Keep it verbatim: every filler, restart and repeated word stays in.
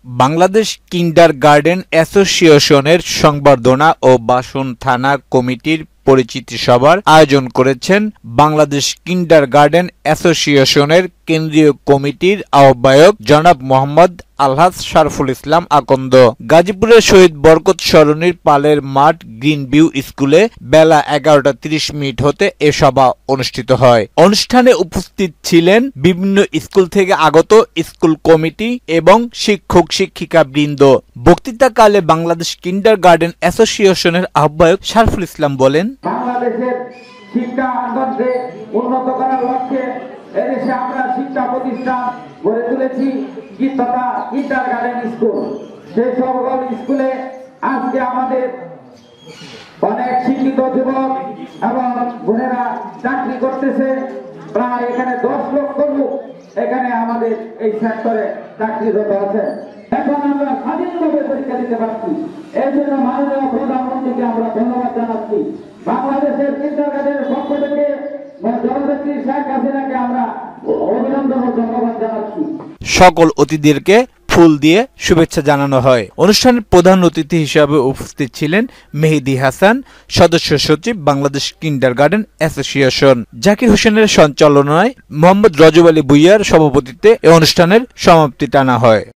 Bangladesh kindergarten অ্যাসোসিয়েশনের সংবর্ধনা ও বাসন থানা কমিটির পরিচিতি সভার আয়োজন করেছেন বাংলাদেশ কিন্ডারগার্টেন অ্যাসোসিয়েশনের কেন্দ্রীয় কমিটির আহ্বায়ক জনাব মোহাম্মদ আলহাজ শরফুল ইসলাম আকন্দ। গাজীপুরের শহীদ বরকত সরণির পালের মাঠ গ্রিন ভিউ স্কুলে বেলা এগারোটা তিরিশ মিনিট হতে এ সভা অনুষ্ঠিত হয়। অনুষ্ঠানে উপস্থিত ছিলেন বিভিন্ন স্কুল থেকে আগত স্কুল কমিটি এবং শিক্ষক শিক্ষিকা বৃন্দ। বক্তৃতাকালে বাংলাদেশ কিন্ডারগার্টেন অ্যাসোসিয়েশনের আহ্বায়ক শরফুল ইসলাম বলেন, বাংলাদেশের শিক্ষা আন্দোলনকে উন্নত করার লক্ষ্যে এদেশে আমরা শিক্ষা প্রতিষ্ঠান গড়ে তুলেছি তথা কিন্ডারগার্টেন স্কুল। সেই সকল স্কুলে আজকে আমাদের অনেক শিক্ষিত যুবক এবং বোনেরা চাকরি করতেছে। প্রায় এখানে দশ লক্ষ লোক এখানে আমাদের এই সেক্টরে চাকরিরত আছে। এখন আমরা স্বাধীনভাবে পরীক্ষা দিতে পারছি, এই জন্য মাননীয় প্রধানমন্ত্রীকে আমরা ধন্যবাদ জানাচ্ছি। বাংলাদেশের কিন্ডারগার্টেনের পক্ষ থেকে জননেত্রী শেখ হাসিনাকে আমরা অভিনন্দন ও ধন্যবাদ জানাচ্ছি। সকল অতিথিদেরকে ফুল দিয়ে শুভেচ্ছা জানানো হয়। অনুষ্ঠানের প্রধান অতিথি হিসেবে উপস্থিত ছিলেন মেহেদী হাসান, সদস্য সচিব বাংলাদেশ কিন্ডারগার্টেন অ্যাসোসিয়েশন। জাকির হোসেনের সঞ্চালনায় মোহাম্মদ রজব আলী ভুইয়ার সভাপতিত্বে এই অনুষ্ঠানের সমাপ্তি টানা হয়।